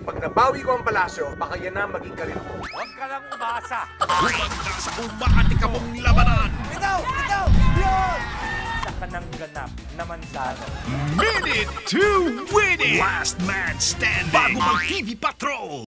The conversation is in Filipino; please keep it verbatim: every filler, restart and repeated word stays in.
Pag nabawi ko ang palasyo, baka yan na maging karir ko. Huwag ka lang umasa. Humanda sa umaatika mong labanan. Ikaw! Ikaw! Yun! Isa ka ng ganap na manzano. Minute to win it! Last man standing. Bago mag-T V Patrol.